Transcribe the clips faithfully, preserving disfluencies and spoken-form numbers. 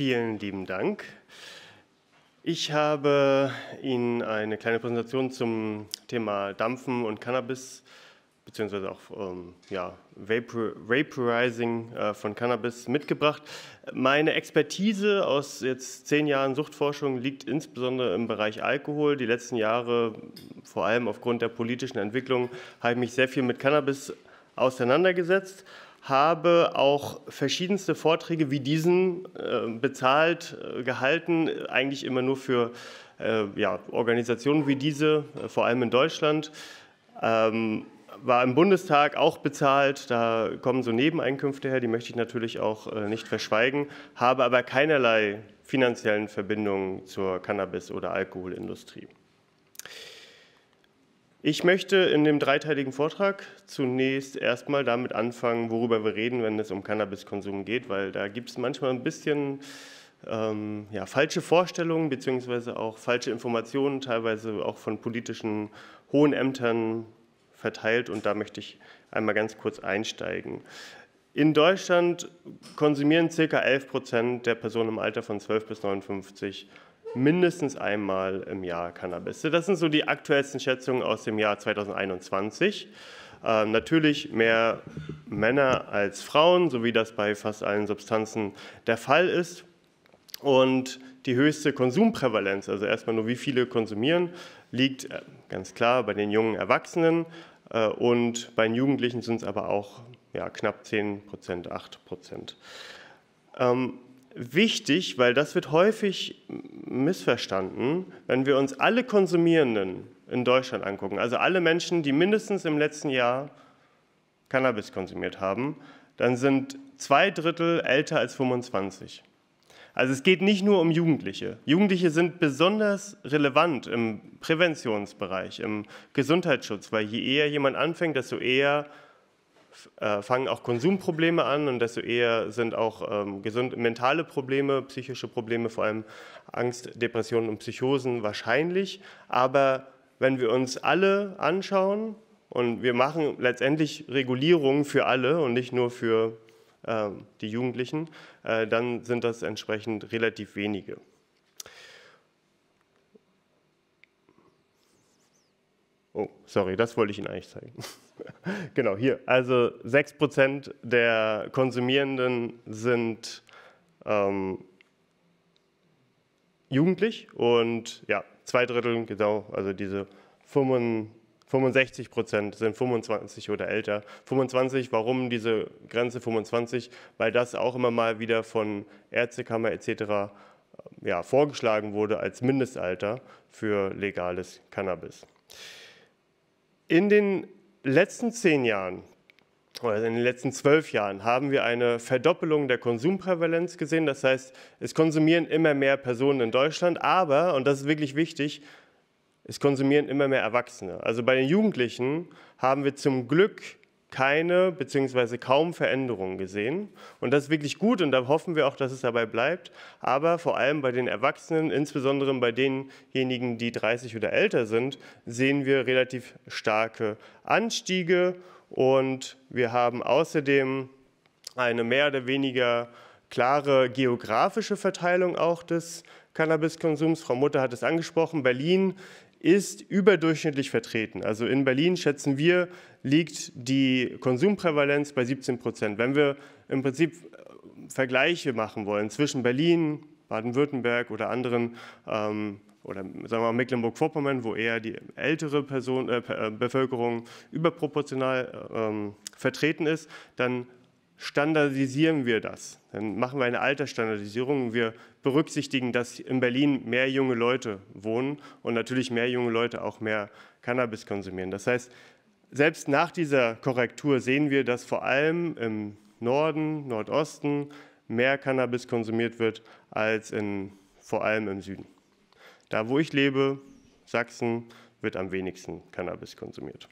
Vielen lieben Dank. Ich habe Ihnen eine kleine Präsentation zum Thema Dampfen und Cannabis beziehungsweise auch ähm, ja, Vapor, Vaporizing äh, von Cannabis mitgebracht. Meine Expertise aus jetzt zehn Jahren Suchtforschung liegt insbesondere im Bereich Alkohol. Die letzten Jahre, vor allem aufgrund der politischen Entwicklung, habe ich mich sehr viel mit Cannabis auseinandergesetzt, habe auch verschiedenste Vorträge wie diesen äh, bezahlt äh, gehalten, eigentlich immer nur für äh, ja, Organisationen wie diese, äh, vor allem in Deutschland. Ähm, war im Bundestag auch bezahlt, da kommen so Nebeneinkünfte her, die möchte ich natürlich auch äh, nicht verschweigen, habe aber keinerlei finanziellen Verbindungen zur Cannabis- oder Alkoholindustrie. Ich möchte in dem dreiteiligen Vortrag zunächst erstmal damit anfangen, worüber wir reden, wenn es um Cannabiskonsum geht, weil da gibt es manchmal ein bisschen ähm, ja, falsche Vorstellungen bzw. auch falsche Informationen, teilweise auch von politischen hohen Ämtern verteilt, und da möchte ich einmal ganz kurz einsteigen. In Deutschland konsumieren ca. elf Prozent der Personen im Alter von zwölf bis neunundfünfzig mindestens einmal im Jahr Cannabis. Das sind so die aktuellsten Schätzungen aus dem Jahr zweitausendeinundzwanzig. Äh, natürlich mehr Männer als Frauen, so wie das bei fast allen Substanzen der Fall ist. Und die höchste Konsumprävalenz, also erstmal nur wie viele konsumieren, liegt ganz klar bei den jungen Erwachsenen, äh, und bei den Jugendlichen sind es aber auch ja, knapp zehn Prozent, acht Prozent. Ähm, Wichtig, weil das wird häufig missverstanden, wenn wir uns alle Konsumierenden in Deutschland angucken, also alle Menschen, die mindestens im letzten Jahr Cannabis konsumiert haben, dann sind zwei Drittel älter als fünfundzwanzig. Also es geht nicht nur um Jugendliche. Jugendliche sind besonders relevant im Präventionsbereich, im Gesundheitsschutz, weil je eher jemand anfängt, desto eher fangen auch Konsumprobleme an und desto eher sind auch ähm, gesund, mentale Probleme, psychische Probleme, vor allem Angst, Depressionen und Psychosen wahrscheinlich. Aber wenn wir uns alle anschauen und wir machen letztendlich Regulierungen für alle und nicht nur für äh, die Jugendlichen, äh, dann sind das entsprechend relativ wenige. Oh, sorry, das wollte ich Ihnen eigentlich zeigen. Genau, hier. Also sechs Prozent der Konsumierenden sind ähm, jugendlich und ja, zwei Drittel, genau, also diese fünfundsechzig Prozent sind fünfundzwanzig oder älter. fünfundzwanzig, warum diese Grenze fünfundzwanzig? Weil das auch immer mal wieder von Ärztekammer et cetera ja, vorgeschlagen wurde als Mindestalter für legales Cannabis. In den letzten zehn Jahren oder in den letzten zwölf Jahren haben wir eine Verdoppelung der Konsumprävalenz gesehen. Das heißt, es konsumieren immer mehr Personen in Deutschland, aber, und das ist wirklich wichtig, es konsumieren immer mehr Erwachsene. Also bei den Jugendlichen haben wir zum Glück keine bzw. kaum Veränderungen gesehen. Und das ist wirklich gut und da hoffen wir auch, dass es dabei bleibt. Aber vor allem bei den Erwachsenen, insbesondere bei denjenigen, die dreißig oder älter sind, sehen wir relativ starke Anstiege. Und wir haben außerdem eine mehr oder weniger klare geografische Verteilung auch des Cannabiskonsums. Frau Mutter hat es angesprochen, Berlin ist überdurchschnittlich vertreten. Also in Berlin, schätzen wir, liegt die Konsumprävalenz bei siebzehn Prozent. Wenn wir im Prinzip Vergleiche machen wollen zwischen Berlin, Baden-Württemberg oder anderen, ähm, oder sagen wir mal Mecklenburg-Vorpommern, wo eher die ältere Person, äh, Bevölkerung überproportional ähm, vertreten ist, dann standardisieren wir das. Dann machen wir eine Altersstandardisierung. Wir berücksichtigen, dass in Berlin mehr junge Leute wohnen und natürlich mehr junge Leute auch mehr Cannabis konsumieren. Das heißt, selbst nach dieser Korrektur sehen wir, dass vor allem im Norden, Nordosten mehr Cannabis konsumiert wird als in, vor allem im Süden. Da, wo ich lebe, Sachsen, wird am wenigsten Cannabis konsumiert.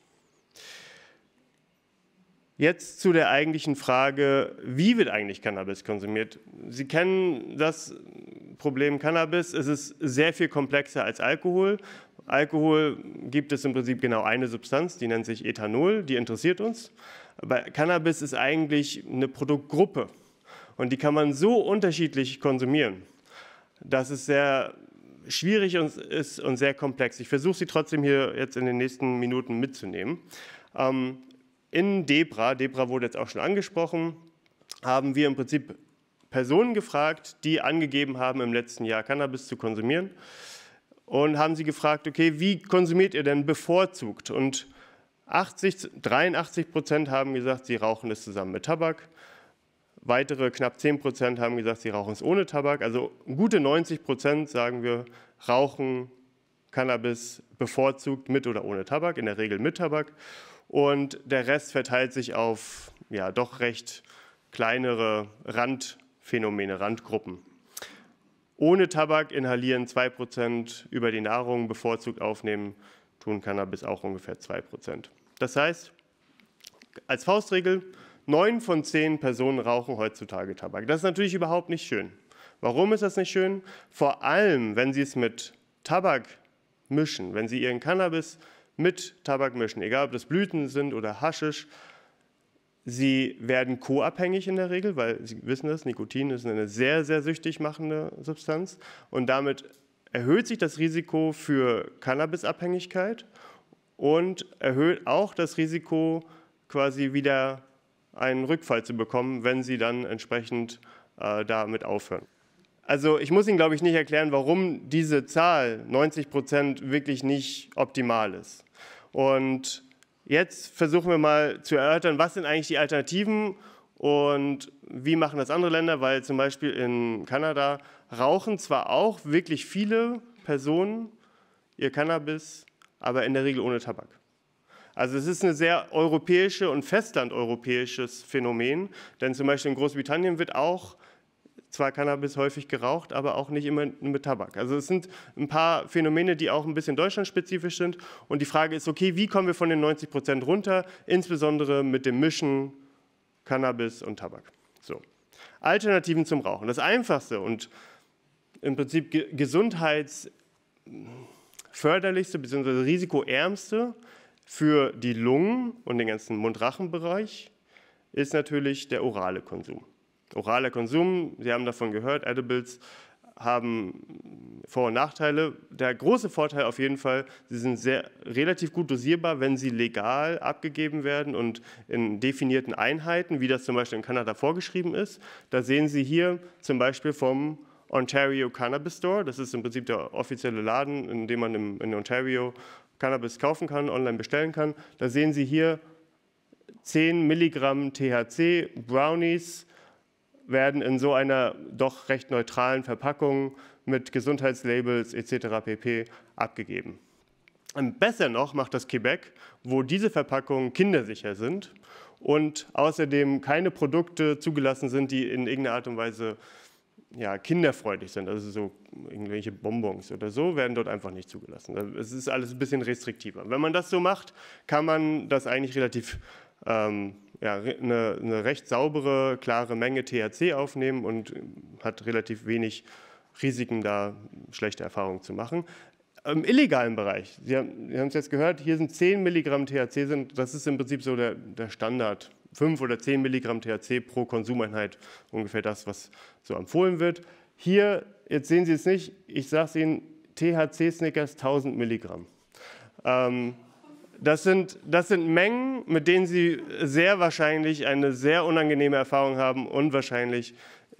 Jetzt zu der eigentlichen Frage, wie wird eigentlich Cannabis konsumiert? Sie kennen das Problem Cannabis, es ist sehr viel komplexer als Alkohol. Alkohol gibt es im Prinzip genau eine Substanz, die nennt sich Ethanol, die interessiert uns. Aber Cannabis ist eigentlich eine Produktgruppe. Und die kann man so unterschiedlich konsumieren, dass es sehr schwierig ist und sehr komplex. Ich versuche sie trotzdem hier jetzt in den nächsten Minuten mitzunehmen. In DEBRA, DEBRA wurde jetzt auch schon angesprochen, haben wir im Prinzip Personen gefragt, die angegeben haben, im letzten Jahr Cannabis zu konsumieren, und haben sie gefragt, okay, wie konsumiert ihr denn bevorzugt? Und achtzig, dreiundachtzig Prozent haben gesagt, sie rauchen es zusammen mit Tabak. Weitere knapp zehn Prozent haben gesagt, sie rauchen es ohne Tabak. Also gute neunzig Prozent, sagen wir, rauchen Cannabis bevorzugt mit oder ohne Tabak, in der Regel mit Tabak. Und der Rest verteilt sich auf ja, doch recht kleinere Randphänomene, Randgruppen. Ohne Tabak inhalieren zwei Prozent, über die Nahrung bevorzugt aufnehmen, tun Cannabis auch ungefähr zwei Prozent. Das heißt, als Faustregel, neun von zehn Personen rauchen heutzutage Tabak. Das ist natürlich überhaupt nicht schön. Warum ist das nicht schön? Vor allem, wenn Sie es mit Tabak mischen, wenn Sie Ihren Cannabis mit Tabak mischen, egal ob das Blüten sind oder Haschisch, Sie werden co-abhängig in der Regel, weil Sie wissen das, Nikotin ist eine sehr, sehr süchtig machende Substanz, und damit erhöht sich das Risiko für Cannabisabhängigkeit und erhöht auch das Risiko, quasi wieder einen Rückfall zu bekommen, wenn Sie dann entsprechend äh, damit aufhören. Also ich muss Ihnen, glaube ich, nicht erklären, warum diese Zahl neunzig Prozent wirklich nicht optimal ist. Und jetzt versuchen wir mal zu erörtern, was sind eigentlich die Alternativen und wie machen das andere Länder, weil zum Beispiel in Kanada rauchen zwar auch wirklich viele Personen ihr Cannabis, aber in der Regel ohne Tabak. Also es ist ein sehr europäische und festlandeuropäisches Phänomen, denn zum Beispiel in Großbritannien wird auch zwar Cannabis häufig geraucht, aber auch nicht immer mit Tabak. Also es sind ein paar Phänomene, die auch ein bisschen deutschlandspezifisch sind, und die Frage ist, okay, wie kommen wir von den neunzig Prozent runter, insbesondere mit dem Mischen Cannabis und Tabak. So. Alternativen zum Rauchen. Das einfachste und im Prinzip gesundheitsförderlichste bzw. risikoärmste für die Lungen und den ganzen Mund-Rachen-Bereich ist natürlich der orale Konsum. Oraler Konsum, Sie haben davon gehört, Edibles haben Vor- und Nachteile. Der große Vorteil auf jeden Fall, sie sind sehr, relativ gut dosierbar, wenn sie legal abgegeben werden und in definierten Einheiten, wie das zum Beispiel in Kanada vorgeschrieben ist. Da sehen Sie hier zum Beispiel vom Ontario Cannabis Store. Das ist im Prinzip der offizielle Laden, in dem man im, in Ontario Cannabis kaufen kann, online bestellen kann. Da sehen Sie hier zehn Milligramm T H C Brownies werden in so einer doch recht neutralen Verpackung mit Gesundheitslabels et cetera pp. Abgegeben. Und besser noch macht das Quebec, wo diese Verpackungen kindersicher sind und außerdem keine Produkte zugelassen sind, die in irgendeiner Art und Weise ja, kinderfreundlich sind, also so irgendwelche Bonbons oder so, werden dort einfach nicht zugelassen. Es ist alles ein bisschen restriktiver. Wenn man das so macht, kann man das eigentlich relativ, ähm, ja, eine, eine recht saubere, klare Menge T H C aufnehmen und hat relativ wenig Risiken, da schlechte Erfahrungen zu machen. Im illegalen Bereich, Sie haben, Sie haben es jetzt gehört, hier sind zehn Milligramm T H C, sind, das ist im Prinzip so der, der Standard. fünf oder zehn Milligramm T H C pro Konsumeinheit, ungefähr das, was so empfohlen wird. Hier, jetzt sehen Sie es nicht, ich sage es Ihnen, T H C-Snickers tausend Milligramm. Ähm, das, sind, das sind Mengen, mit denen Sie sehr wahrscheinlich eine sehr unangenehme Erfahrung haben und wahrscheinlich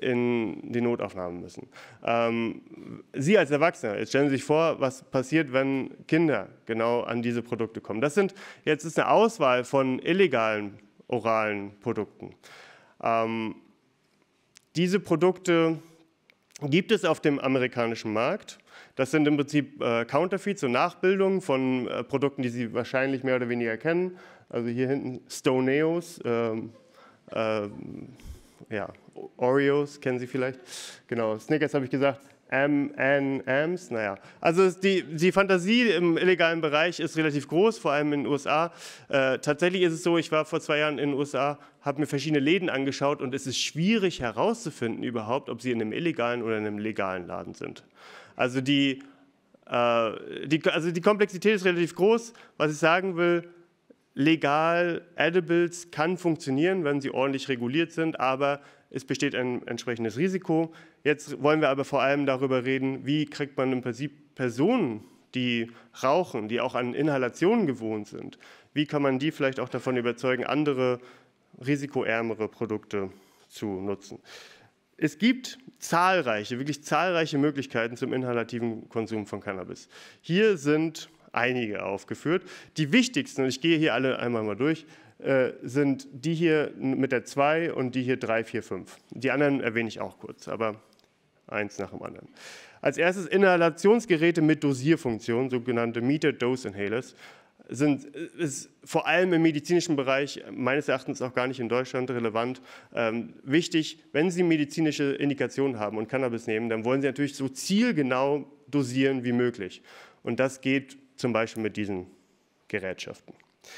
in die Notaufnahme müssen. Ähm, Sie als Erwachsener, jetzt stellen Sie sich vor, was passiert, wenn Kinder genau an diese Produkte kommen. Das sind, jetzt ist eine Auswahl von illegalen oralen Produkten. Ähm, diese Produkte gibt es auf dem amerikanischen Markt. Das sind im Prinzip äh, Counterfeits, so Nachbildungen von äh, Produkten, die Sie wahrscheinlich mehr oder weniger kennen. Also hier hinten Stoneos, ähm, äh, ja, Oreos kennen Sie vielleicht. Genau, Snickers habe ich gesagt. M and M's, naja. Also die, die Fantasie im illegalen Bereich ist relativ groß, vor allem in den U S A. Äh, tatsächlich ist es so, ich war vor zwei Jahren in den U S A, habe mir verschiedene Läden angeschaut und es ist schwierig herauszufinden überhaupt, ob sie in einem illegalen oder in einem legalen Laden sind. Also die, äh, die, also die Komplexität ist relativ groß. Was ich sagen will, legal Edibles kann funktionieren, wenn sie ordentlich reguliert sind, aber es besteht ein entsprechendes Risiko. Jetzt wollen wir aber vor allem darüber reden, wie kriegt man im Prinzip Personen, die rauchen, die auch an Inhalationen gewohnt sind, wie kann man die vielleicht auch davon überzeugen, andere risikoärmere Produkte zu nutzen. Es gibt zahlreiche, wirklich zahlreiche Möglichkeiten zum inhalativen Konsum von Cannabis. Hier sind einige aufgeführt. Die wichtigsten, und ich gehe hier alle einmal mal durch, sind die hier mit der zwei und die hier drei, vier, fünf. Die anderen erwähne ich auch kurz, aber eins nach dem anderen. Als erstes Inhalationsgeräte mit Dosierfunktion, sogenannte Metered Dose Inhalers, sind ist vor allem im medizinischen Bereich meines Erachtens auch gar nicht in Deutschland relevant. Ähm, wichtig, wenn Sie medizinische Indikationen haben und Cannabis nehmen, dann wollen Sie natürlich so zielgenau dosieren wie möglich. Und das geht zum Beispiel mit diesen Gerätschaften.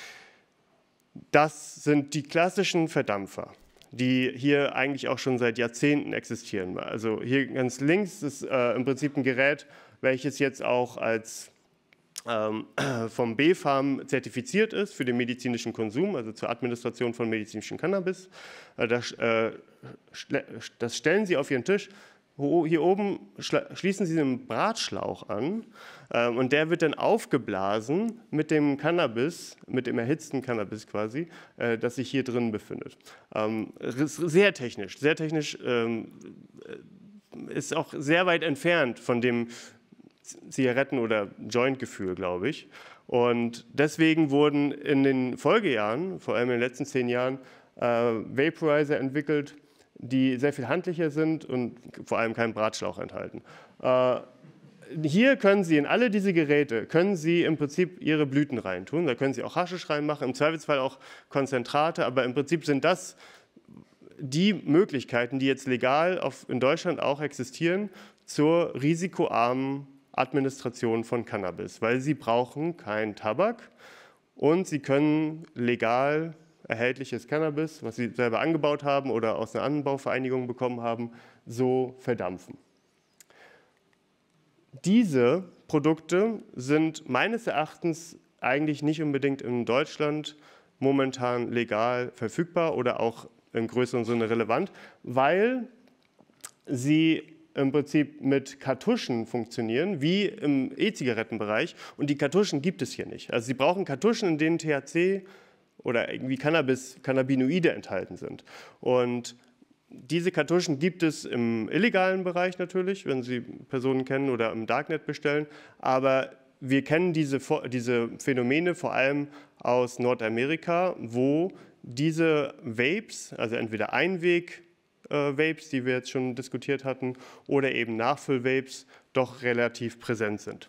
Das sind die klassischen Verdampfer, die hier eigentlich auch schon seit Jahrzehnten existieren. Also hier ganz links ist äh, im Prinzip ein Gerät, welches jetzt auch als ähm, vom B Farm zertifiziert ist für den medizinischen Konsum, also zur Administration von medizinischem Cannabis. Äh, das, äh, das stellen Sie auf Ihren Tisch. Hier oben schließen Sie einen Bratschlauch an äh, und der wird dann aufgeblasen mit dem Cannabis, mit dem erhitzten Cannabis quasi, äh, das sich hier drin befindet. Ähm, sehr technisch, sehr technisch, ähm, ist auch sehr weit entfernt von dem Zigaretten- oder Joint-Gefühl, glaube ich. Und deswegen wurden in den Folgejahren, vor allem in den letzten zehn Jahren, äh, Vaporizer entwickelt, die sehr viel handlicher sind und vor allem keinen Bratschlauch enthalten. Äh, hier können Sie in alle diese Geräte, können Sie im Prinzip Ihre Blüten reintun. Da können Sie auch Haschisch reinmachen, im Zweifelsfall auch Konzentrate, aber im Prinzip sind das die Möglichkeiten, die jetzt legal auf, in Deutschland auch existieren, zur risikoarmen Administration von Cannabis, weil Sie brauchen keinen Tabak und Sie können legal erhältliches Cannabis, was Sie selber angebaut haben oder aus einer Anbauvereinigung bekommen haben, so verdampfen. Diese Produkte sind meines Erachtens eigentlich nicht unbedingt in Deutschland momentan legal verfügbar oder auch im größeren Sinne relevant, weil sie im Prinzip mit Kartuschen funktionieren, wie im E-Zigarettenbereich, und die Kartuschen gibt es hier nicht. Also Sie brauchen Kartuschen, in denen T H C oder irgendwie Cannabis, Cannabinoide enthalten sind. Und diese Kartuschen gibt es im illegalen Bereich natürlich, wenn Sie Personen kennen oder im Darknet bestellen, aber wir kennen diese, diese Phänomene vor allem aus Nordamerika, wo diese Vapes, also entweder Einweg-Vapes, die wir jetzt schon diskutiert hatten, oder eben Nachfüll-Vapes, doch relativ präsent sind.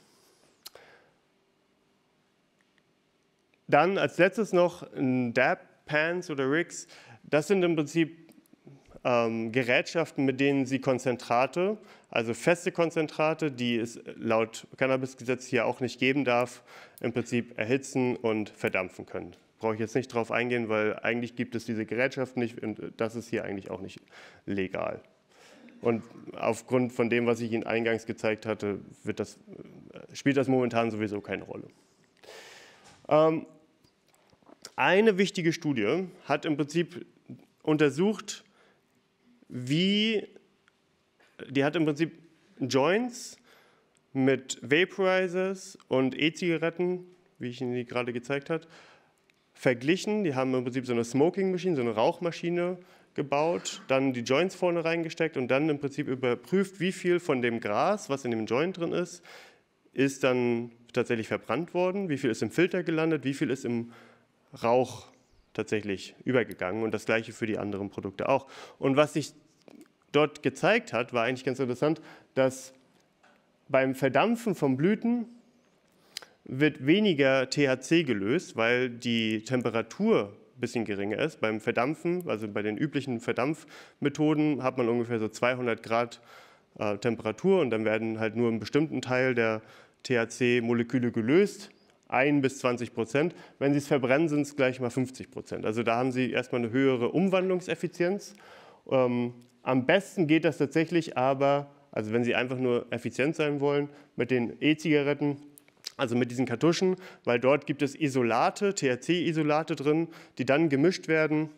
Dann als letztes noch D A B-Pans oder Rigs. Das sind im Prinzip ähm, Gerätschaften, mit denen Sie Konzentrate, also feste Konzentrate, die es laut Cannabisgesetz hier auch nicht geben darf, im Prinzip erhitzen und verdampfen können. Brauche ich jetzt nicht drauf eingehen, weil eigentlich gibt es diese Gerätschaften nicht und das ist hier eigentlich auch nicht legal. Und aufgrund von dem, was ich Ihnen eingangs gezeigt hatte, wird das, spielt das momentan sowieso keine Rolle. Ähm, Eine wichtige Studie hat im Prinzip untersucht, wie, die hat im Prinzip Joints mit Vaporizers und E-Zigaretten, wie ich Ihnen die gerade gezeigt habe, verglichen. Die haben im Prinzip so eine Smoking Machine, so eine Rauchmaschine gebaut, dann die Joints vorne reingesteckt und dann im Prinzip überprüft, wie viel von dem Gras, was in dem Joint drin ist, ist dann tatsächlich verbrannt worden, wie viel ist im Filter gelandet, wie viel ist im Rauch tatsächlich übergegangen und das gleiche für die anderen Produkte auch. Und was sich dort gezeigt hat, war eigentlich ganz interessant, dass beim Verdampfen von Blüten wird weniger T H C gelöst, weil die Temperatur ein bisschen geringer ist. Beim Verdampfen, also bei den üblichen Verdampfmethoden, hat man ungefähr so zweihundert Grad äh, Temperatur und dann werden halt nur einen bestimmten Teil der T H C-Moleküle gelöst. ein bis zwanzig Prozent. Wenn Sie es verbrennen, sind es gleich mal fünfzig Prozent. Also da haben Sie erstmal eine höhere Umwandlungseffizienz. Ähm, am besten geht das tatsächlich aber, also wenn Sie einfach nur effizient sein wollen, mit den E-Zigaretten, also mit diesen Kartuschen, weil dort gibt es Isolate, T H C-Isolate drin, die dann gemischt werden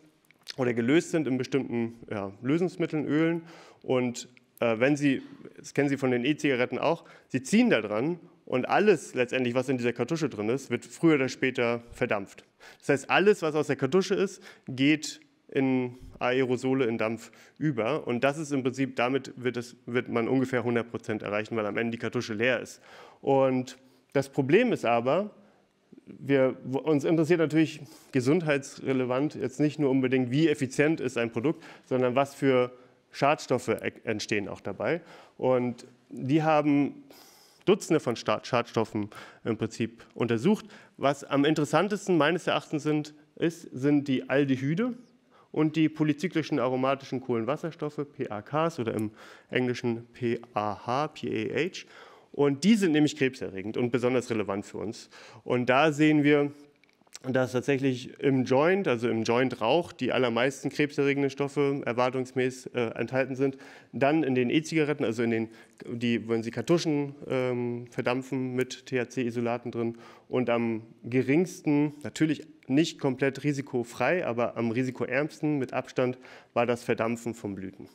oder gelöst sind in bestimmten ja, Lösungsmitteln, Ölen. Und äh, wenn Sie, das kennen Sie von den E-Zigaretten auch, Sie ziehen da dran und alles letztendlich, was in dieser Kartusche drin ist, wird früher oder später verdampft. Das heißt, alles, was aus der Kartusche ist, geht in Aerosole, in Dampf über. Und das ist im Prinzip, damit wird, es, wird man ungefähr hundert Prozent erreichen, weil am Ende die Kartusche leer ist. Und das Problem ist aber, wir, uns interessiert natürlich gesundheitsrelevant jetzt nicht nur unbedingt, wie effizient ist ein Produkt, sondern was für Schadstoffe entstehen auch dabei. Und die haben Dutzende von Schadstoffen im Prinzip untersucht. Was am interessantesten meines Erachtens sind, ist, sind die Aldehyde und die polycyclischen aromatischen Kohlenwasserstoffe, P A Ks oder im Englischen P A H, P A H. Und die sind nämlich krebserregend und besonders relevant für uns. Und da sehen wir, dass tatsächlich im Joint, also im Joint-Rauch, die allermeisten krebserregenden Stoffe erwartungsmäßig äh, enthalten sind. Dann in den E-Zigaretten, also in den, die, wenn Sie Kartuschen ähm, verdampfen mit T H C-Isolaten drin. Und am geringsten, natürlich nicht komplett risikofrei, aber am risikoärmsten mit Abstand war das Verdampfen von Blüten.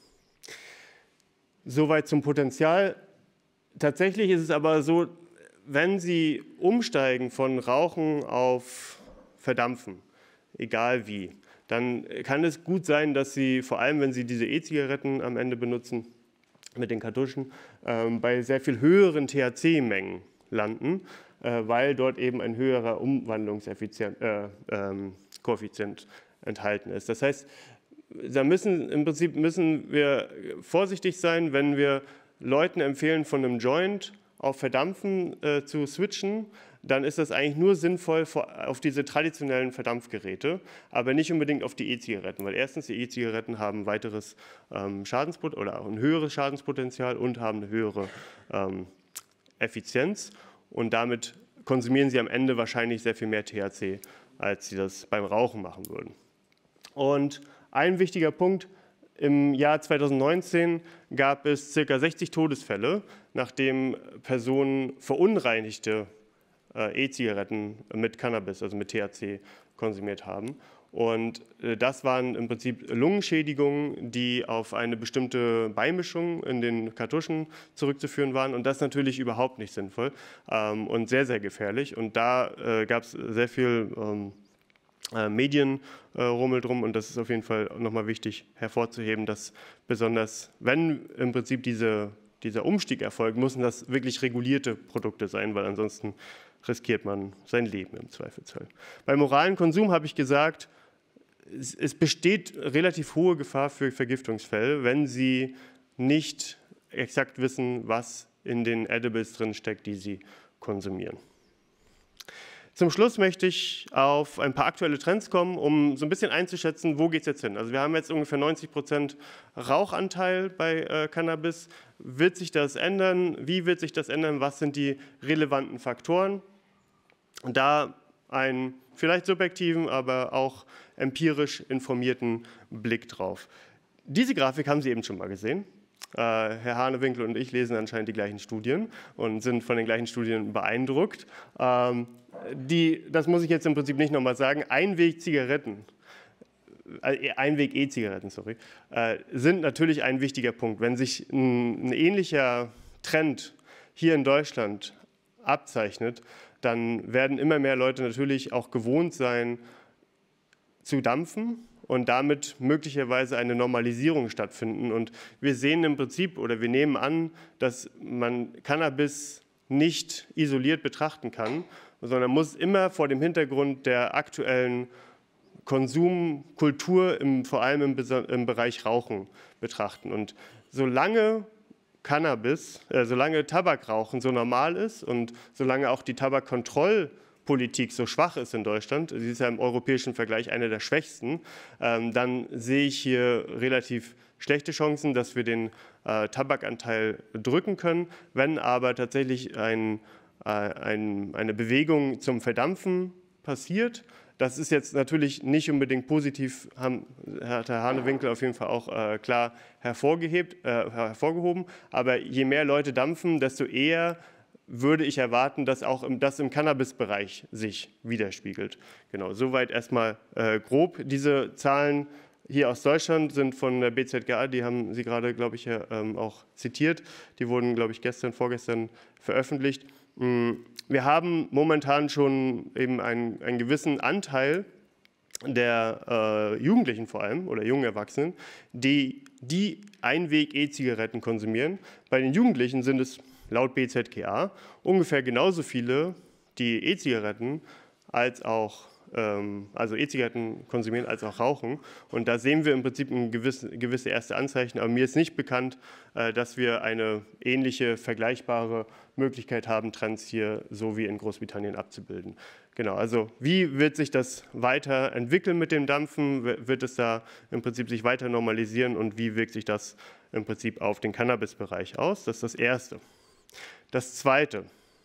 Soweit zum Potenzial. Tatsächlich ist es aber so, wenn Sie umsteigen von Rauchen auf Verdampfen, egal wie, dann kann es gut sein, dass Sie, vor allem wenn Sie diese E-Zigaretten am Ende benutzen, mit den Kartuschen, ähm, bei sehr viel höheren T H C-Mengen landen, äh, weil dort eben ein höherer Umwandlungskoeffizient äh, ähm, enthalten ist. Das heißt, da müssen, im Prinzip müssen wir vorsichtig sein, wenn wir Leuten empfehlen, von einem Joint auf Verdampfen äh, zu switchen, dann ist das eigentlich nur sinnvoll auf diese traditionellen Verdampfgeräte, aber nicht unbedingt auf die E-Zigaretten, weil erstens die E-Zigaretten haben weiteres ähm, Schadenspot oder auch ein höheres Schadenspotenzial und haben eine höhere ähm, Effizienz und damit konsumieren sie am Ende wahrscheinlich sehr viel mehr T H C, als sie das beim Rauchen machen würden. Und ein wichtiger Punkt: Im Jahr zweitausendneunzehn gab es ca. sechzig Todesfälle, nachdem Personen verunreinigte äh, E-Zigaretten mit Cannabis, also mit T H C, konsumiert haben. Und äh, das waren im Prinzip Lungenschädigungen, die auf eine bestimmte Beimischung in den Kartuschen zurückzuführen waren. Und das ist natürlich überhaupt nicht sinnvoll ähm, und sehr, sehr gefährlich. Und da äh, gab es sehr viel ähm, Medienrummel drum und das ist auf jeden Fall nochmal wichtig hervorzuheben, dass besonders, wenn im Prinzip diese, dieser Umstieg erfolgt, müssen das wirklich regulierte Produkte sein, weil ansonsten riskiert man sein Leben im Zweifelsfall. Beim oralen Konsum habe ich gesagt, es, es besteht relativ hohe Gefahr für Vergiftungsfälle, wenn Sie nicht exakt wissen, was in den Edibles drin steckt, die Sie konsumieren. Zum Schluss möchte ich auf ein paar aktuelle Trends kommen, um so ein bisschen einzuschätzen, wo geht es jetzt hin. Also wir haben jetzt ungefähr neunzig Prozent Rauchanteil bei äh, Cannabis. Wird sich das ändern? Wie wird sich das ändern? Was sind die relevanten Faktoren? Und da einen vielleicht subjektiven, aber auch empirisch informierten Blick drauf. Diese Grafik haben Sie eben schon mal gesehen. Äh, Herr Hanewinkel und ich lesen anscheinend die gleichen Studien und sind von den gleichen Studien beeindruckt. Ähm, die, das muss ich jetzt im Prinzip nicht nochmal sagen. Einweg-Zigaretten, äh, Einweg-E-Zigaretten, sorry, äh, sind natürlich ein wichtiger Punkt. Wenn sich ein, ein ähnlicher Trend hier in Deutschland abzeichnet, dann werden immer mehr Leute natürlich auch gewohnt sein, zu dampfen und damit möglicherweise eine Normalisierung stattfinden. Und wir sehen im Prinzip oder wir nehmen an, dass man Cannabis nicht isoliert betrachten kann, sondern muss immer vor dem Hintergrund der aktuellen Konsumkultur, im, vor allem im, im Bereich Rauchen, betrachten. Und solange Cannabis, äh, solange Tabakrauchen so normal ist und solange auch die Tabakkontrollpolitik so schwach ist in Deutschland, sie ist ja im europäischen Vergleich eine der schwächsten, ähm, dann sehe ich hier relativ schlechte Chancen, dass wir den äh, Tabakanteil drücken können. Wenn aber tatsächlich ein, äh, ein, eine Bewegung zum Verdampfen passiert, das ist jetzt natürlich nicht unbedingt positiv, haben, hat Herr Hanewinkel auf jeden Fall auch äh, klar hervorgehebt, äh, hervorgehoben. Aber je mehr Leute dampfen, desto eher würde ich erwarten, dass auch im, das im Cannabis-Bereich sich widerspiegelt. Genau, soweit erstmal äh, grob. Diese Zahlen hier aus Deutschland sind von der B Z G A, die haben Sie gerade, glaube ich, ja, ähm, auch zitiert. Die wurden, glaube ich, gestern, vorgestern veröffentlicht. Wir haben momentan schon eben einen, einen gewissen Anteil der äh, Jugendlichen vor allem oder jungen Erwachsenen, die, die Einweg-E-Zigaretten konsumieren. Bei den Jugendlichen sind es laut B Z G A ungefähr genauso viele, die E-Zigaretten als auch ähm, also E-Zigaretten konsumieren als auch rauchen. Und da sehen wir im Prinzip ein gewisse, gewisse erste Anzeichen. Aber mir ist nicht bekannt, äh, dass wir eine ähnliche, vergleichbare Möglichkeit haben, Trends hier so wie in Großbritannien abzubilden. Genau, also wie wird sich das weiterentwickeln mit dem Dampfen? Wird es da im Prinzip sich weiter normalisieren und wie wirkt sich das im Prinzip auf den Cannabis-Bereich aus? Das ist das Erste. Das Zweite,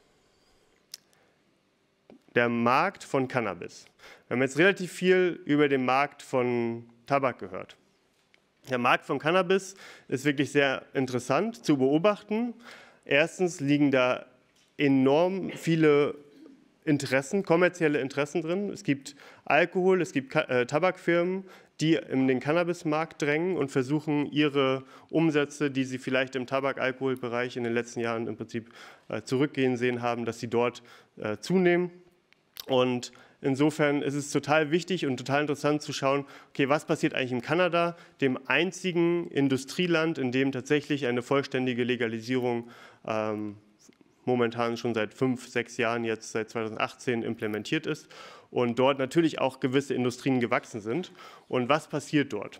der Markt von Cannabis. Wir haben jetzt relativ viel über den Markt von Tabak gehört. Der Markt von Cannabis ist wirklich sehr interessant zu beobachten. Erstens liegen da enorm viele Interessen, kommerzielle Interessen drin. Es gibt Alkohol, es gibt äh, Tabakfirmen, die in den Cannabismarkt drängen und versuchen, ihre Umsätze, die sie vielleicht im Tabak-Alkohol-Bereich in den letzten Jahren im Prinzip äh, zurückgehen sehen haben, dass sie dort äh, zunehmen. Und insofern ist es total wichtig und total interessant zu schauen, okay, was passiert eigentlich in Kanada, dem einzigen Industrieland, in dem tatsächlich eine vollständige Legalisierung ähm, momentan schon seit fünf, sechs Jahren, jetzt seit zweitausendachtzehn implementiert ist und dort natürlich auch gewisse Industrien gewachsen sind. Und was passiert dort?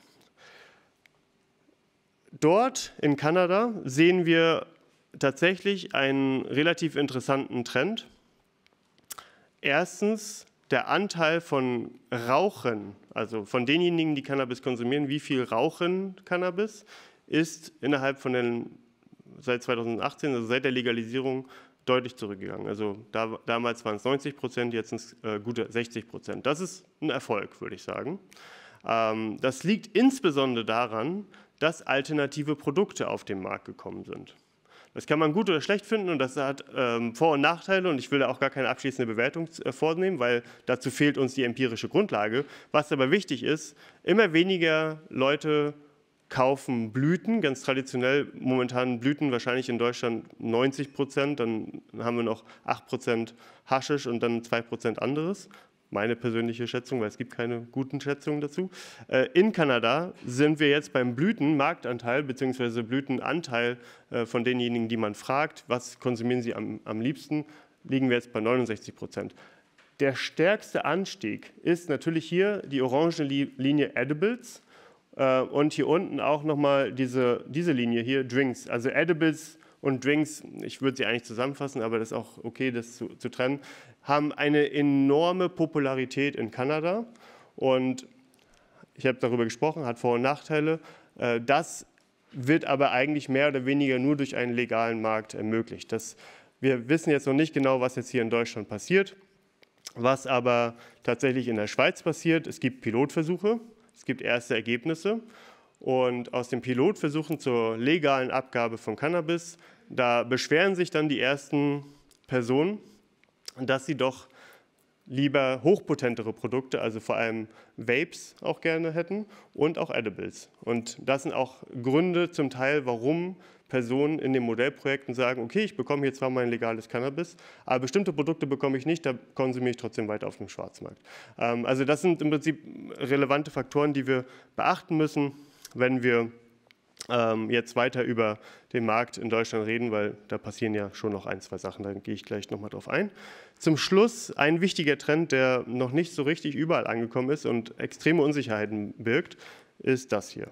Dort in Kanada sehen wir tatsächlich einen relativ interessanten Trend. Erstens, der Anteil von Rauchen, also von denjenigen, die Cannabis konsumieren, wie viel rauchen Cannabis, ist innerhalb von den, seit zweitausendachtzehn, also seit der Legalisierung, deutlich zurückgegangen. Also da, damals waren es neunzig Prozent, jetzt sind es äh, gute sechzig Prozent. Das ist ein Erfolg, würde ich sagen. Ähm, das liegt insbesondere daran, dass alternative Produkte auf den Markt gekommen sind. Das kann man gut oder schlecht finden und das hat ähm, Vor- und Nachteile und ich will da auch gar keine abschließende Bewertung äh, vornehmen, weil dazu fehlt uns die empirische Grundlage. Was aber wichtig ist, immer weniger Leute kaufen Blüten, ganz traditionell momentan Blüten wahrscheinlich in Deutschland neunzig Prozent, dann haben wir noch acht Prozent Haschisch und dann zwei Prozent anderes. Meine persönliche Schätzung, weil es gibt keine guten Schätzungen dazu. In Kanada sind wir jetzt beim Blütenmarktanteil bzw. Blütenanteil von denjenigen, die man fragt, was konsumieren sie am, am liebsten, liegen wir jetzt bei neunundsechzig Prozent. Der stärkste Anstieg ist natürlich hier die orange Linie Edibles und hier unten auch nochmal diese, diese Linie hier, Drinks. Also Edibles und Drinks, ich würde sie eigentlich zusammenfassen, aber das ist auch okay, das zu, zu trennen, haben eine enorme Popularität in Kanada und ich habe darüber gesprochen, hat Vor- und Nachteile. Das wird aber eigentlich mehr oder weniger nur durch einen legalen Markt ermöglicht. Das, wir wissen jetzt noch nicht genau, was jetzt hier in Deutschland passiert, was aber tatsächlich in der Schweiz passiert. Es gibt Pilotversuche, es gibt erste Ergebnisse und aus den Pilotversuchen zur legalen Abgabe von Cannabis, da beschweren sich dann die ersten Personen, dass sie doch lieber hochpotentere Produkte, also vor allem Vapes auch gerne hätten und auch Edibles. Und das sind auch Gründe zum Teil, warum Personen in den Modellprojekten sagen, okay, ich bekomme hier zwar mein legales Cannabis, aber bestimmte Produkte bekomme ich nicht, da konsumiere ich trotzdem weiter auf dem Schwarzmarkt. Also das sind im Prinzip relevante Faktoren, die wir beachten müssen, wenn wir jetzt weiter über den Markt in Deutschland reden, weil da passieren ja schon noch ein, zwei Sachen, da gehe ich gleich nochmal drauf ein. Zum Schluss ein wichtiger Trend, der noch nicht so richtig überall angekommen ist und extreme Unsicherheiten birgt, ist das hier.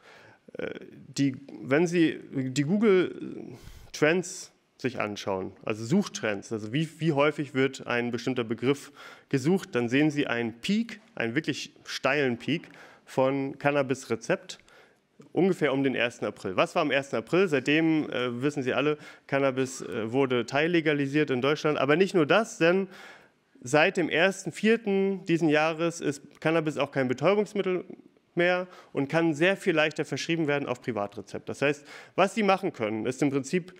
Die, wenn Sie die Google Trends sich anschauen, also Suchtrends, also wie, wie häufig wird ein bestimmter Begriff gesucht, dann sehen Sie einen Peak, einen wirklich steilen Peak von Cannabis-Rezept, ungefähr um den ersten April. Was war am ersten April? Seitdem, äh, wissen Sie alle, Cannabis äh, wurde teillegalisiert in Deutschland. Aber nicht nur das, denn seit dem ersten vierten diesen Jahres ist Cannabis auch kein Betäubungsmittel mehr und kann sehr viel leichter verschrieben werden auf Privatrezept. Das heißt, was Sie machen können, ist im Prinzip,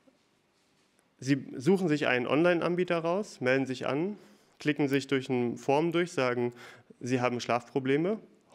Sie suchen sich einen Online-Anbieter raus, melden sich an, klicken sich durch eine Form durch, sagen, Sie haben Schlafprobleme.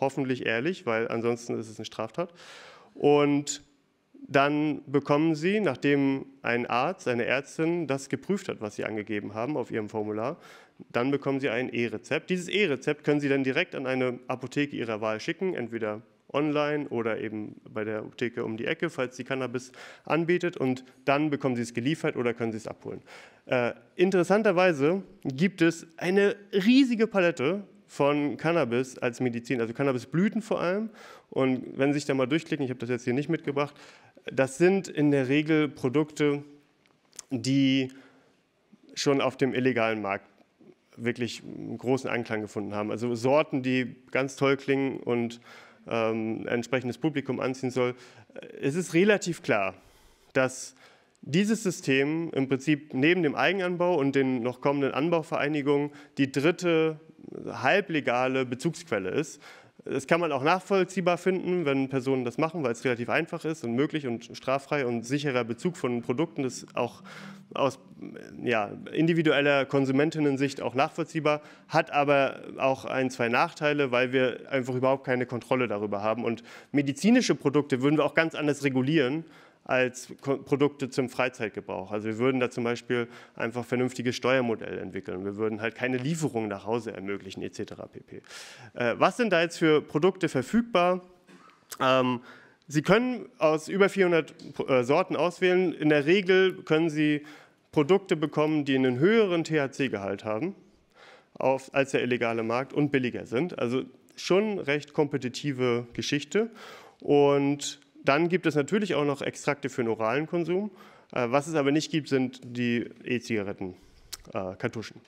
hoffentlich ehrlich, weil ansonsten ist es eine Straftat. Und dann bekommen Sie, nachdem ein Arzt, eine Ärztin das geprüft hat, was Sie angegeben haben auf Ihrem Formular, dann bekommen Sie ein E-Rezept. Dieses E-Rezept können Sie dann direkt an eine Apotheke Ihrer Wahl schicken, entweder online oder eben bei der Apotheke um die Ecke, falls sie Cannabis anbietet, und dann bekommen Sie es geliefert oder können Sie es abholen. Äh, interessanterweise gibt es eine riesige Palette von Cannabis als Medizin, also Cannabisblüten vor allem. Und wenn Sie sich da mal durchklicken, ich habe das jetzt hier nicht mitgebracht, das sind in der Regel Produkte, die schon auf dem illegalen Markt wirklich einen großen Anklang gefunden haben. Also Sorten, die ganz toll klingen und ähm, ein entsprechendes Publikum anziehen soll. Es ist relativ klar, dass dieses System im Prinzip neben dem Eigenanbau und den noch kommenden Anbauvereinigungen die dritte halblegale Bezugsquelle ist. Das kann man auch nachvollziehbar finden, wenn Personen das machen, weil es relativ einfach ist und möglich und straffrei und sicherer Bezug von Produkten ist auch aus ja, individueller Konsumentinnen-Sicht auch nachvollziehbar, hat aber auch ein, zwei Nachteile, weil wir einfach überhaupt keine Kontrolle darüber haben. Und medizinische Produkte würden wir auch ganz anders regulieren als Produkte zum Freizeitgebrauch. Also wir würden da zum Beispiel einfach vernünftiges Steuermodell entwickeln. Wir würden halt keine Lieferung nach Hause ermöglichen et cetera pp. Äh, was sind da jetzt für Produkte verfügbar? Ähm, Sie können aus über vierhundert äh, Sorten auswählen. In der Regel können Sie Produkte bekommen, die einen höheren T H C-Gehalt haben auf, als der illegale Markt und billiger sind. Also schon recht kompetitive Geschichte. Und dann gibt es natürlich auch noch Extrakte für den oralen Konsum. Was es aber nicht gibt, sind die E-Zigaretten-Kartuschen.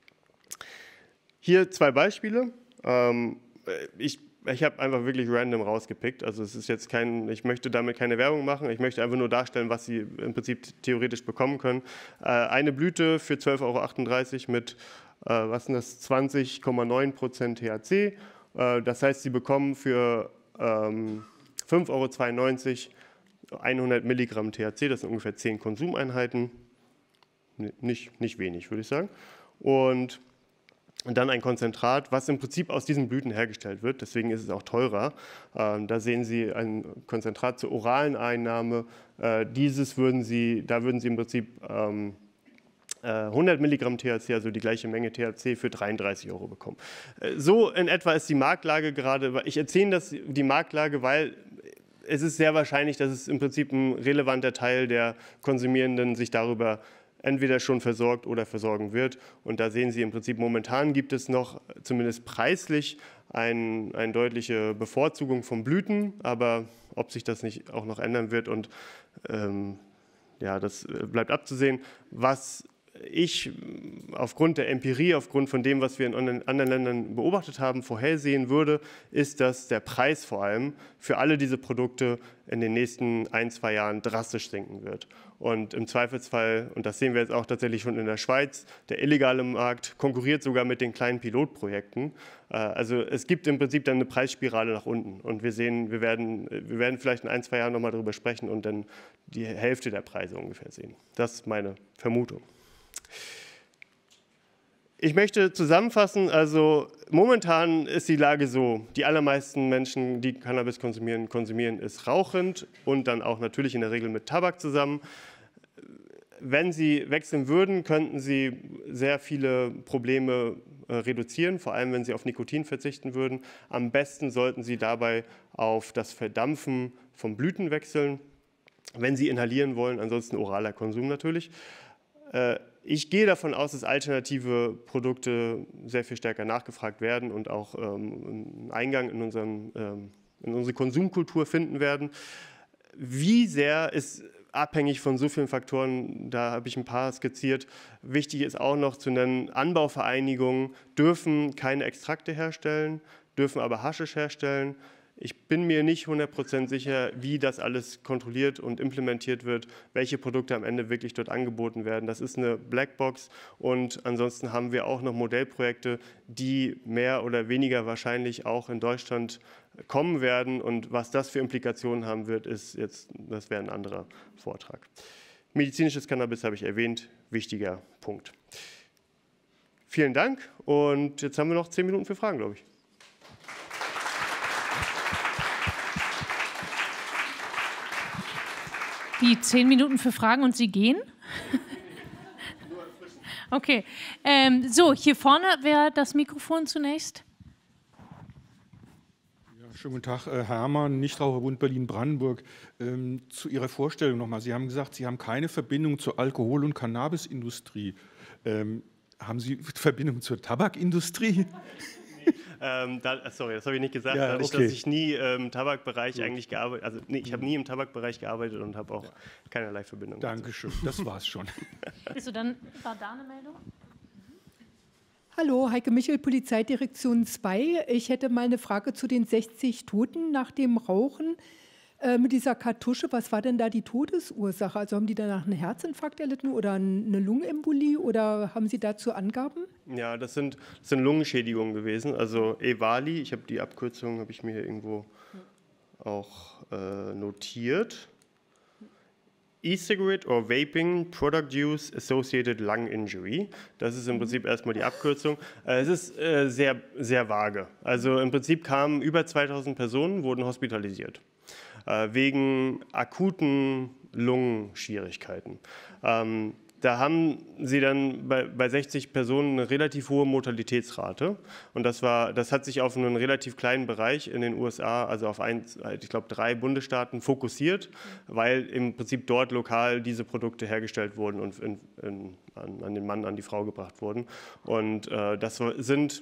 Hier zwei Beispiele. Ich, ich habe einfach wirklich random rausgepickt. Also es ist jetzt kein, ich möchte damit keine Werbung machen. Ich möchte einfach nur darstellen, was Sie im Prinzip theoretisch bekommen können. Eine Blüte für zwölf Euro achtunddreißig mit, was sind das, zwanzig Komma neun Prozent T H C. Das heißt, Sie bekommen für fünf Euro zweiundneunzig hundert Milligramm T H C, das sind ungefähr zehn Konsumeinheiten, nicht, nicht wenig, würde ich sagen. Und dann ein Konzentrat, was im Prinzip aus diesen Blüten hergestellt wird, deswegen ist es auch teurer. Da sehen Sie ein Konzentrat zur oralen Einnahme. Dieses würden Sie, da würden Sie im Prinzip hundert Milligramm T H C, also die gleiche Menge T H C, für dreiunddreißig Euro bekommen. So in etwa ist die Marktlage gerade. Ich erzähle das die Marktlage, weil es ist sehr wahrscheinlich, dass es im Prinzip ein relevanter Teil der Konsumierenden sich darüber entweder schon versorgt oder versorgen wird. Und da sehen Sie im Prinzip, momentan gibt es noch, zumindest preislich, ein, eine deutliche Bevorzugung von Blüten, aber ob sich das nicht auch noch ändern wird, und ähm, ja, das bleibt abzusehen. Was ich aufgrund der Empirie, aufgrund von dem, was wir in anderen Ländern beobachtet haben, vorhersehen würde, ist, dass der Preis vor allem für alle diese Produkte in den nächsten ein, zwei Jahren drastisch sinken wird. Und im Zweifelsfall, und das sehen wir jetzt auch tatsächlich schon in der Schweiz, der illegale Markt konkurriert sogar mit den kleinen Pilotprojekten. Also es gibt im Prinzip dann eine Preisspirale nach unten. Und wir sehen, wir werden, wir werden vielleicht in ein, zwei Jahren nochmal darüber sprechen und dann die Hälfte der Preise ungefähr sehen. Das ist meine Vermutung. Ich möchte zusammenfassen, also momentan ist die Lage so, die allermeisten Menschen, die Cannabis konsumieren, konsumieren es rauchend und dann auch natürlich in der Regel mit Tabak zusammen. Wenn Sie wechseln würden, könnten Sie sehr viele Probleme äh, reduzieren, vor allem wenn Sie auf Nikotin verzichten würden. Am besten sollten Sie dabei auf das Verdampfen von Blüten wechseln, wenn Sie inhalieren wollen, ansonsten oraler Konsum natürlich. Äh, Ich gehe davon aus, dass alternative Produkte sehr viel stärker nachgefragt werden und auch ähm, einen Eingang in, unseren, ähm, in unsere Konsumkultur finden werden. Wie sehr ist abhängig von so vielen Faktoren, da habe ich ein paar skizziert. Wichtig ist auch noch zu nennen, Anbauvereinigungen dürfen keine Extrakte herstellen, dürfen aber Haschisch herstellen. Ich bin mir nicht hundert Prozent sicher, wie das alles kontrolliert und implementiert wird, welche Produkte am Ende wirklich dort angeboten werden. Das ist eine Blackbox, und ansonsten haben wir auch noch Modellprojekte, die mehr oder weniger wahrscheinlich auch in Deutschland kommen werden, und was das für Implikationen haben wird, ist jetzt, das wäre ein anderer Vortrag. Medizinisches Cannabis habe ich erwähnt, wichtiger Punkt. Vielen Dank, und jetzt haben wir noch zehn Minuten für Fragen, glaube ich. Wie, zehn Minuten für Fragen und Sie gehen? Okay. Ähm, so, hier vorne wäre das Mikrofon zunächst. Ja, schönen guten Tag, Herr Herrmann, Nichtraucherbund Berlin-Brandenburg. Ähm, zu Ihrer Vorstellung nochmal. Sie haben gesagt, Sie haben keine Verbindung zur Alkohol- und Cannabisindustrie. Ähm, haben Sie Verbindung zur Tabakindustrie? Ähm, da, sorry, das habe ich nicht gesagt. Ja, Dadurch, okay. dass ich nie im Tabakbereich eigentlich gearbeitet, also nee, ich habe nie im Tabakbereich gearbeitet und habe auch ja. keinerlei Verbindung. Dankeschön, das war's schon. So, dann war da eine Meldung. Hallo, Heike Michel, Polizeidirektion zwei. Ich hätte mal eine Frage zu den sechzig Toten nach dem Rauchen äh, mit dieser Kartusche. Was war denn da die Todesursache? Also haben die danach einen Herzinfarkt erlitten oder eine Lungenembolie oder haben Sie dazu Angaben? Ja, das sind, das sind Lungenschädigungen gewesen. Also EVALI, ich habe die Abkürzung, habe ich mir hier irgendwo auch äh, notiert. E-Cigarette or Vaping Product Use Associated Lung Injury. Das ist im Prinzip erstmal die Abkürzung. Es ist äh, sehr, sehr vage. Also im Prinzip kamen über zweitausend Personen, wurden hospitalisiert. Äh, wegen akuten Lungenschwierigkeiten. Ähm, Da haben sie dann bei, bei sechzig Personen eine relativ hohe Mortalitätsrate. Und das, war, das hat sich auf einen relativ kleinen Bereich in den U S A, also auf ein, ich glaube drei Bundesstaaten, fokussiert, weil im Prinzip dort lokal diese Produkte hergestellt wurden und in, in, an, an den Mann, an die Frau gebracht wurden. Und äh, das sind...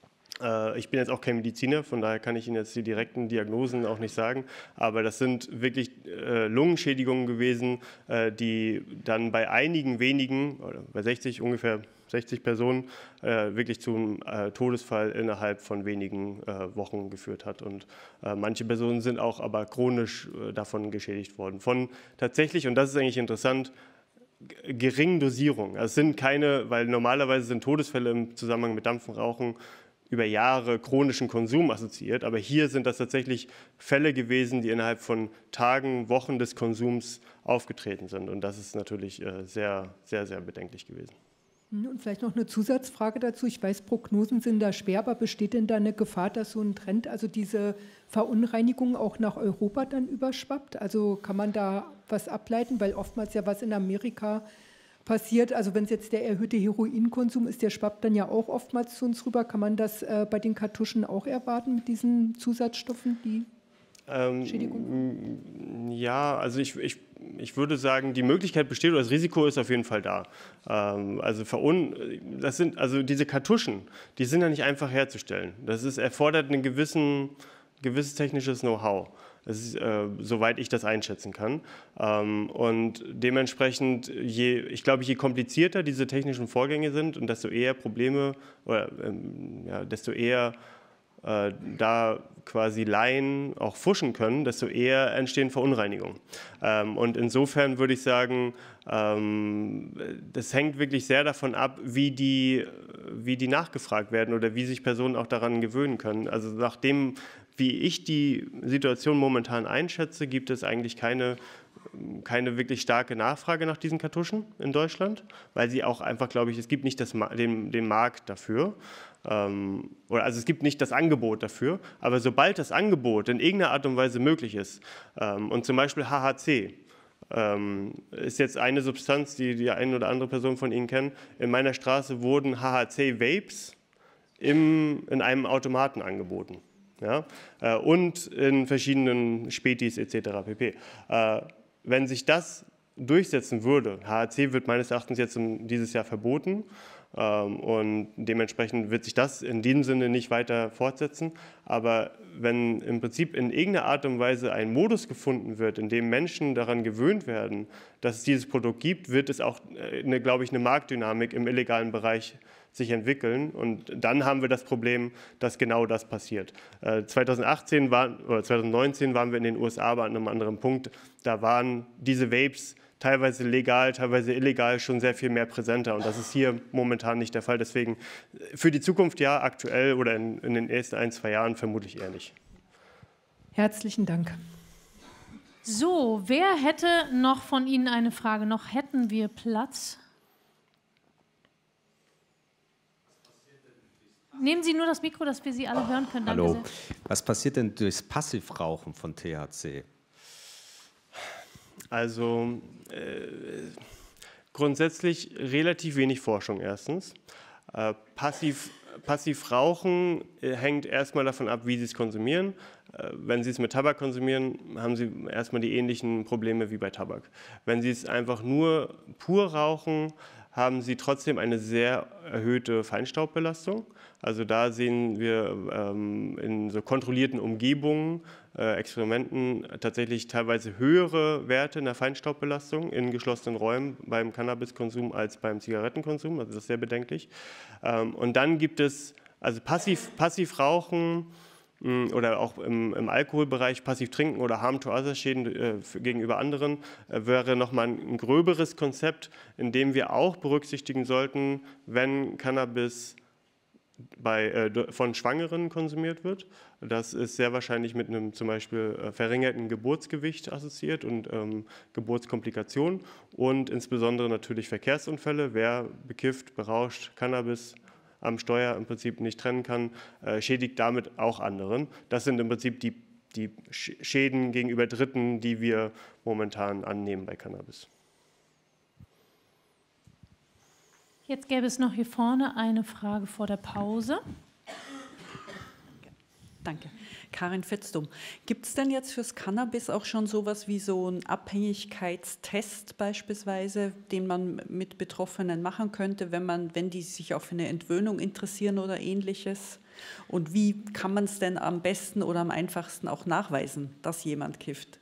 Ich bin jetzt auch kein Mediziner, von daher kann ich Ihnen jetzt die direkten Diagnosen auch nicht sagen, aber das sind wirklich äh, Lungenschädigungen gewesen, äh, die dann bei einigen wenigen, oder bei sechzig, ungefähr sechzig Personen, äh, wirklich zum äh, Todesfall innerhalb von wenigen äh, Wochen geführt hat. Und äh, manche Personen sind auch aber chronisch äh, davon geschädigt worden. Von tatsächlich, und das ist eigentlich interessant, geringen Dosierungen. Also es sind keine, weil normalerweise sind Todesfälle im Zusammenhang mit Dampfrauchen über Jahre chronischen Konsum assoziiert, aber hier sind das tatsächlich Fälle gewesen, die innerhalb von Tagen, Wochen des Konsums aufgetreten sind. Und das ist natürlich sehr, sehr, sehr bedenklich gewesen. Und vielleicht noch eine Zusatzfrage dazu. Ich weiß, Prognosen sind da schwer, aber besteht denn da eine Gefahr, dass so ein Trend, also diese Verunreinigung auch nach Europa dann überschwappt? Also kann man da was ableiten, weil oftmals ja was in Amerika passiert, also wenn es jetzt der erhöhte Heroinkonsum ist, der schwappt dann ja auch oftmals zu uns rüber. Kann man das äh, bei den Kartuschen auch erwarten mit diesen Zusatzstoffen, die ähm, Schädigung? Ja, also ich, ich, ich würde sagen, die Möglichkeit besteht oder das Risiko ist auf jeden Fall da. Ähm, also, verun, das sind, also diese Kartuschen, die sind ja nicht einfach herzustellen. Das ist, erfordert ein gewissen, gewisses technisches Know-how. Das ist, äh, soweit ich das einschätzen kann. Ähm, und dementsprechend, je, ich glaube, je komplizierter diese technischen Vorgänge sind und desto eher Probleme oder ähm, ja, desto eher äh, da quasi Laien auch fuschen können, desto eher entstehen Verunreinigungen. Ähm, und insofern würde ich sagen, ähm, das hängt wirklich sehr davon ab, wie die, wie die nachgefragt werden oder wie sich Personen auch daran gewöhnen können. Also nachdem wie ich die Situation momentan einschätze, gibt es eigentlich keine, keine wirklich starke Nachfrage nach diesen Kartuschen in Deutschland, weil sie auch einfach, glaube ich, es gibt nicht das, den, den Markt dafür. Ähm, oder also es gibt nicht das Angebot dafür, aber sobald das Angebot in irgendeiner Art und Weise möglich ist, ähm, und zum Beispiel H H C, ähm, ist jetzt eine Substanz, die die eine oder andere Person von Ihnen kennen, in meiner Straße wurden H H C-Vapes in einem Automaten angeboten. Ja, äh, und in verschiedenen Spätis et cetera pp. Äh, wenn sich das durchsetzen würde, H H C wird meines Erachtens jetzt dieses Jahr verboten ähm, und dementsprechend wird sich das in diesem Sinne nicht weiter fortsetzen, aber wenn im Prinzip in irgendeiner Art und Weise ein Modus gefunden wird, in dem Menschen daran gewöhnt werden, dass es dieses Produkt gibt, wird es auch, eine, glaube ich, eine Marktdynamik im illegalen Bereich sich entwickeln und dann haben wir das Problem, dass genau das passiert. Äh, zweitausendachtzehn war, oder zweitausendneunzehn waren wir in den U S A bei einem anderen Punkt, da waren diese Vapes teilweise legal, teilweise illegal schon sehr viel mehr präsenter und das ist hier momentan nicht der Fall. Deswegen für die Zukunft ja, aktuell oder in, in den ersten ein, zwei Jahren vermutlich eher nicht. Herzlichen Dank. So, wer hätte noch von Ihnen eine Frage? Noch hätten wir Platz. Nehmen Sie nur das Mikro, dass wir Sie alle hören können. Danke Hallo. sehr. Was passiert denn durchs Passivrauchen von T H C? Also äh, grundsätzlich relativ wenig Forschung erstens. Äh, passiv, passiv Rauchen äh, hängt erstmal davon ab, wie Sie es konsumieren. Äh, wenn Sie es mit Tabak konsumieren, haben Sie erstmal die ähnlichen Probleme wie bei Tabak. Wenn Sie es einfach nur pur rauchen, haben Sie trotzdem eine sehr erhöhte Feinstaubbelastung. Also da sehen wir ähm, in so kontrollierten Umgebungen, äh, Experimenten tatsächlich teilweise höhere Werte in der Feinstaubbelastung in geschlossenen Räumen beim Cannabiskonsum als beim Zigarettenkonsum. Also das ist sehr bedenklich. Ähm, und dann gibt es also passiv, passiv Rauchen mh, oder auch im, im Alkoholbereich passiv trinken oder Harm to Others Schäden äh, gegenüber anderen äh, wäre nochmal ein, ein gröberes Konzept, in dem wir auch berücksichtigen sollten, wenn Cannabis Bei, äh, von Schwangeren konsumiert wird. Das ist sehr wahrscheinlich mit einem zum Beispiel äh, verringerten Geburtsgewicht assoziiert und ähm, Geburtskomplikationen und insbesondere natürlich Verkehrsunfälle. Wer bekifft, berauscht, Cannabis am Steuer im Prinzip nicht trennen kann, äh, schädigt damit auch anderen. Das sind im Prinzip die, die Schäden gegenüber Dritten, die wir momentan annehmen bei Cannabis. Jetzt gäbe es noch hier vorne eine Frage vor der Pause. Danke. Karin Fetzdum. Gibt es denn jetzt fürs Cannabis auch schon sowas wie so einen Abhängigkeitstest beispielsweise, den man mit Betroffenen machen könnte, wenn man, wenn die sich auch für eine Entwöhnung interessieren oder Ähnliches? Und wie kann man es denn am besten oder am einfachsten auch nachweisen, dass jemand kifft?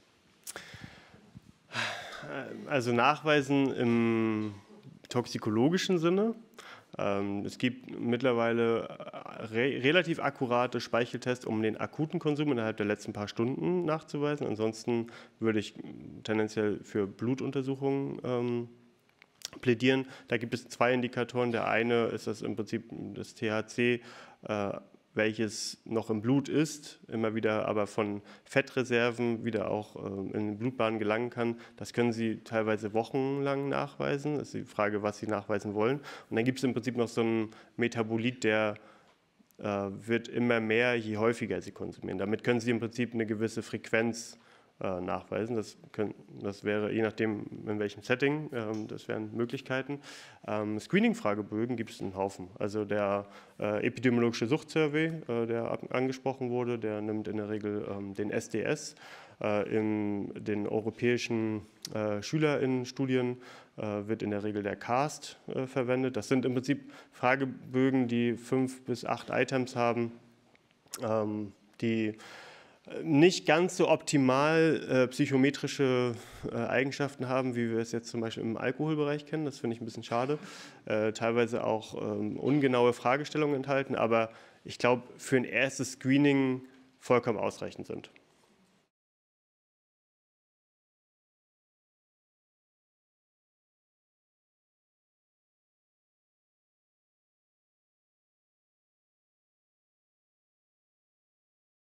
Also nachweisen im toxikologischen Sinne. Es gibt mittlerweile re relativ akkurate Speicheltests, um den akuten Konsum innerhalb der letzten paar Stunden nachzuweisen. Ansonsten würde ich tendenziell für Blutuntersuchungen ähm, plädieren. Da gibt es zwei Indikatoren. Der eine ist das im Prinzip das T H C, äh, welches noch im Blut ist, immer wieder aber von Fettreserven wieder auch äh, in den Blutbahn gelangen kann. Das können Sie teilweise wochenlang nachweisen. Das ist die Frage, was Sie nachweisen wollen. Und dann gibt es im Prinzip noch so einen Metabolit, der äh, wird immer mehr, je häufiger Sie konsumieren. Damit können Sie im Prinzip eine gewisse Frequenz äh, nachweisen. Das, können, das wäre je nachdem, in welchem Setting, ähm, das wären Möglichkeiten. Ähm, Screening-Fragebögen gibt es einen Haufen. Also der äh, epidemiologische Suchtsurvey, äh, der ab, angesprochen wurde, der nimmt in der Regel ähm, den S D S. Äh, in den europäischen äh, SchülerInnen-Studien äh, wird in der Regel der CAST äh, verwendet. Das sind im Prinzip Fragebögen, die fünf bis acht Items haben, ähm, die nicht ganz so optimal äh, psychometrische äh, Eigenschaften haben, wie wir es jetzt zum Beispiel im Alkoholbereich kennen. Das finde ich ein bisschen schade. Äh, teilweise auch ähm, ungenaue Fragestellungen enthalten, aber ich glaube, für ein erstes Screening vollkommen ausreichend sind.